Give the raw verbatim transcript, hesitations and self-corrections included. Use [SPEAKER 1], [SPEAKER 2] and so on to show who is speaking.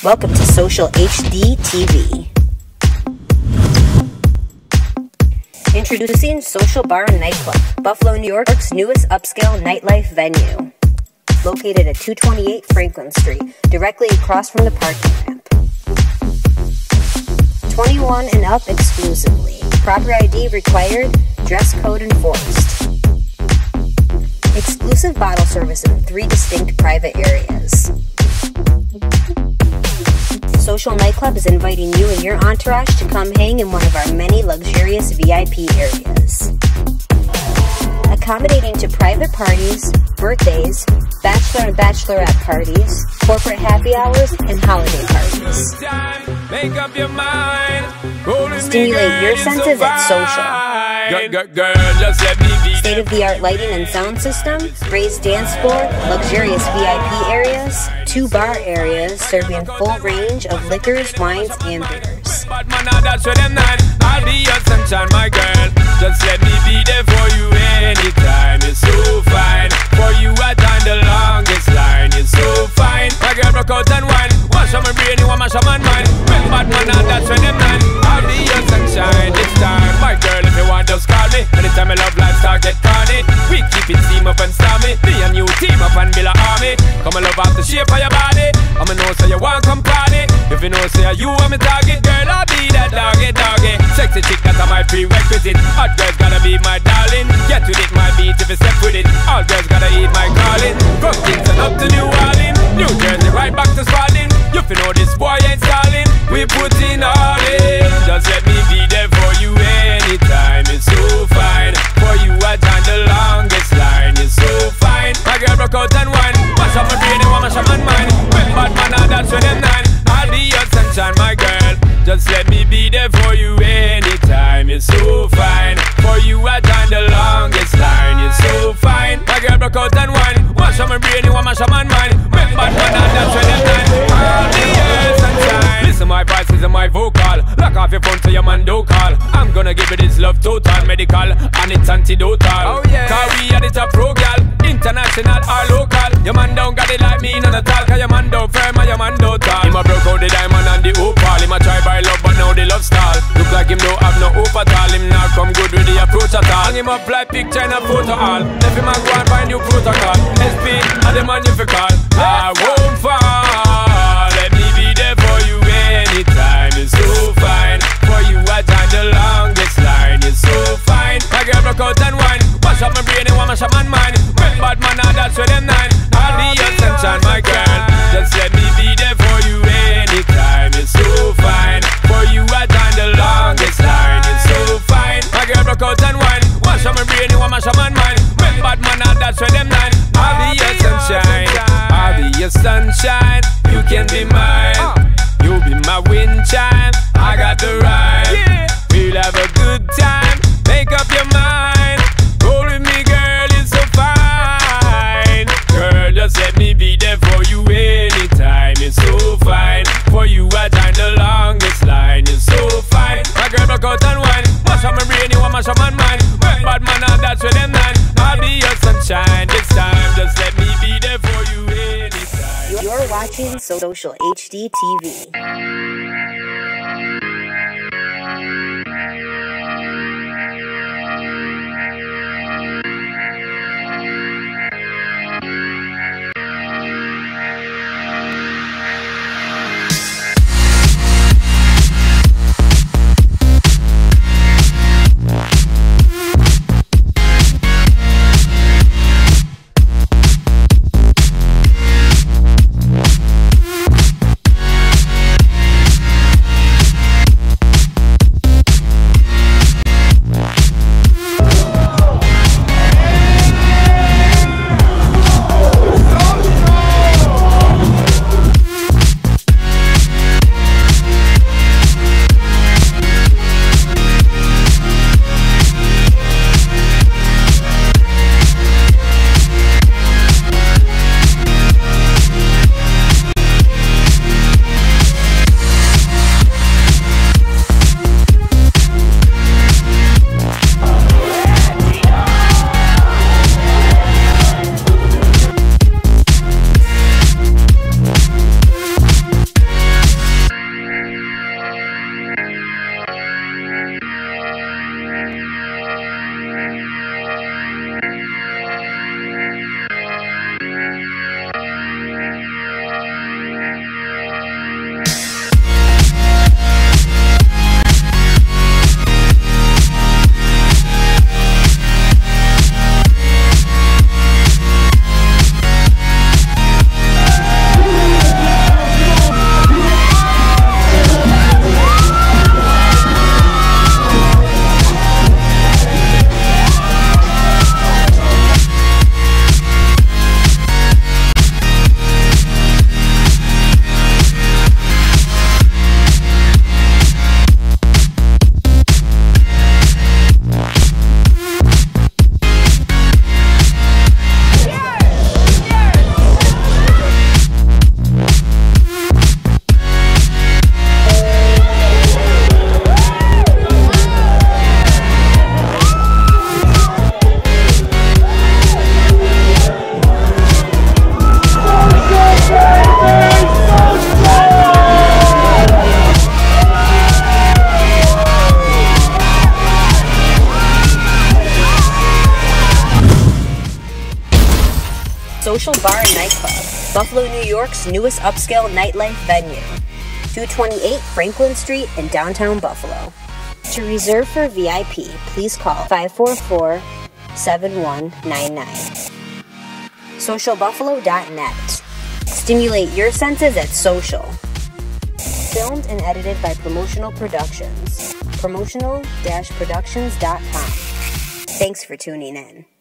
[SPEAKER 1] Welcome to Social H D T V. Introducing Social Bar Nightclub, Buffalo, New York's newest upscale nightlife venue. Located at two twenty-eight Franklin Street, directly across from the parking ramp. twenty-one and up exclusively. Proper I D required, dress code enforced. Exclusive bottle service in three distinct private areas. Social Nightclub is inviting you and your entourage to come hang in one of our many luxurious V I P areas. Accommodating to private parties, birthdays, bachelor and bachelorette parties, corporate happy hours, and holiday parties. Stimulate your senses at Social. State-of-the-art lighting and sound system, raised dance floor, luxurious V I P areas, two bar areas serving full range of liquors, wines, and beers.
[SPEAKER 2] I'll be your sunshine, my girl. Just let me be there for you anytime. It's so fine. For you, I time the longest line. It's so fine. My girl, broke out and wine. Wash on my brain, you want mash on my mind. When bad man, now that's when them nine. I'll be your sunshine this time. My girl, if you want, just call me. Anytime I love life, start get carny. We keep it steam up and stormy. Me and you team up and build an army. Come and love off the shape of your body. I'ma know so you want come party. If you know say you want me target, girl, I'll be that doggy doggy. Sexy chick, that's my prerequisite. Hot girls gotta be my darling. Get with it, my beat if you step with it. All girls gotta eat my calling. From Kingston up to New Orleans, New Jersey right back to Spalding. You fi know this boy ain't stalling. We put in all in. Just let me be there for you anytime. It's so fine. For you I time the longest line. It's so fine. My girl broke out and wine. Mash up my brain and mash up my mind. When bad man now that's when them nine. I'll be your sunshine, my girl. Just let me be there for you anytime. It's so fine. For you I time the longest line. It's so fine. My girl broke out and wine. Mash up my brain, you want mash up my mind. When bad man now that's when them nine. I'll be your sunshine. Listen my voice, listen my vocal. Lock off your phone so your man don't call. I'm gonna give it this love total, medical, and it's antidotal. Oh yeah. Cause we had it a pro gal, international or local. Your man don't got it like me, none at all. Cause your man don't firm and your man don't tall. Him a broke out the diamond and the opal. Him a try by love but now the love stall. Look like him don't have no hope at all. Him not come good with the approach at all. Hang him up like picture in a photo all. If him a go and find new protocol. S P and the man you fi call. I won't fall. Let me be there for you anytime. It's so fine. For you I time the longest line. It's so fine. My girl broke out and wine. Wash up my brain and mash up my mind. When bad man now that's when them nine. I'll be your sunshine, my girl. Just let me be there for you anytime. It's so fine. For you I time the longest line. It's so fine. My girl broke out and wine. Wash up my brain and mash up my mind. When bad man now that's when them nine. I'll be your sunshine. I'll be your sunshine. You can be mine. You'll be my wind chime. I got the rhyme. Yeah. We'll have a good time. Make up your mind. Roll with me, girl, it's so fine. Girl, just let me be there for you anytime. It's so fine. For you, I time the longest line. It's so fine. My girl broke out and wine. Mash up my brain, you want mash up my mind. When bad man, now that's when them nine. I'll be your sunshine this time. Just let me be there for you anytime.
[SPEAKER 1] You're watching Social H D T V. Social Bar Nightclub, Buffalo, New York's newest upscale nightlife venue, two twenty-eight Franklin Street in downtown Buffalo. To reserve for V I P, please call five four four, seven one nine nine. social buffalo dot net. Stimulate your senses at Social. Filmed and edited by Promotional Productions. promotional dash productions dot com. Thanks for tuning in.